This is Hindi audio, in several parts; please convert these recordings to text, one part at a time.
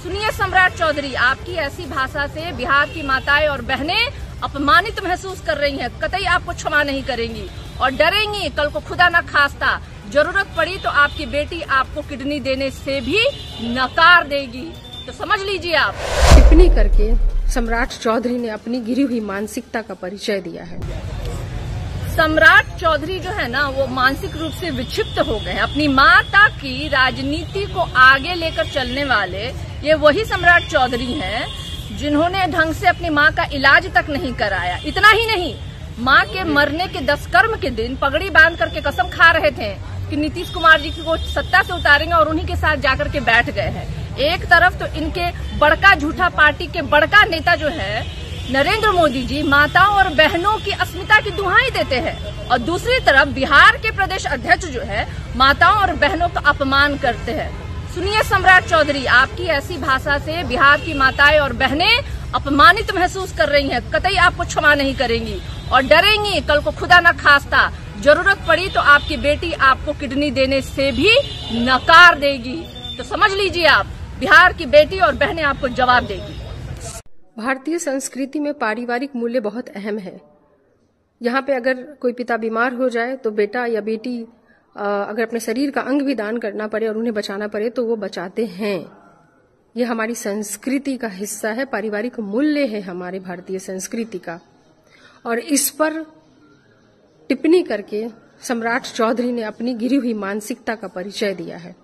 सुनिए सम्राट चौधरी, आपकी ऐसी भाषा से बिहार की माताएं और बहनें अपमानित महसूस कर रही हैं। कतई आपको क्षमा नहीं करेंगी और डरेंगी। कल को खुदा न खास्ता जरूरत पड़ी तो आपकी बेटी आपको किडनी देने से भी नकार देगी, तो समझ लीजिए आप। टिप्पणी करके सम्राट चौधरी ने अपनी गिरी हुई मानसिकता का परिचय दिया है। सम्राट चौधरी जो है ना, वो मानसिक रूप से विक्षिप्त हो गए हैं। अपनी माता की राजनीति को आगे लेकर चलने वाले ये वही सम्राट चौधरी हैं जिन्होंने ढंग से अपनी माँ का इलाज तक नहीं कराया। इतना ही नहीं, माँ के मरने के 10 कर्म के दिन पगड़ी बांध करके कसम खा रहे थे कि नीतीश कुमार जी को सत्ता से उतारेंगे और उन्हीं के साथ जाकर के बैठ गए हैं। एक तरफ तो इनके बड़का झूठा पार्टी के बड़का नेता जो है नरेंद्र मोदी जी माताओं और बहनों की अस्मिता की दुहाई देते हैं और दूसरी तरफ बिहार के प्रदेश अध्यक्ष जो है माताओं और बहनों का अपमान करते हैं। सुनिए सम्राट चौधरी, आपकी ऐसी भाषा से बिहार की माताएं और बहनें अपमानित महसूस कर रही हैं। कतई आपको क्षमा नहीं करेंगी और डरेंगी। कल को खुदा न खास्ता जरूरत पड़ी तो आपकी बेटी आपको किडनी देने से भी नकार देगी, तो समझ लीजिए आप, बिहार की बेटी और बहनें आपको जवाब देगी। भारतीय संस्कृति में पारिवारिक मूल्य बहुत अहम है। यहाँ पे अगर कोई पिता बीमार हो जाए तो बेटा या बेटी अगर अपने शरीर का अंग भी दान करना पड़े और उन्हें बचाना पड़े तो वो बचाते हैं। ये हमारी संस्कृति का हिस्सा है, पारिवारिक मूल्य है हमारे भारतीय संस्कृति का। और इस पर टिप्पणी करके सम्राट चौधरी ने अपनी गिरी हुई मानसिकता का परिचय दिया है।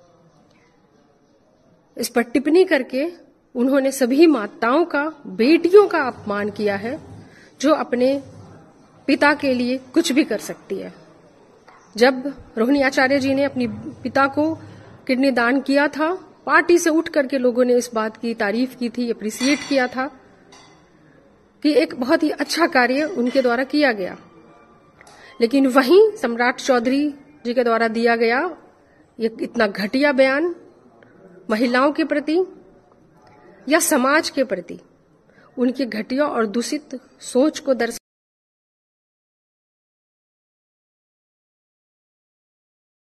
इस पर टिप्पणी करके उन्होंने सभी माताओं का, बेटियों का अपमान किया है जो अपने पिता के लिए कुछ भी कर सकती है। जब रोहिणी आचार्य जी ने अपनी पिता को किडनी दान किया था, पार्टी से उठ करके लोगों ने इस बात की तारीफ की थी, अप्रिसिएट किया था कि एक बहुत ही अच्छा कार्य उनके द्वारा किया गया। लेकिन वहीं सम्राट चौधरी जी के द्वारा दिया गया ये इतना घटिया बयान महिलाओं के प्रति या समाज के प्रति उनकी घटिया और दूषित सोच को दर्शा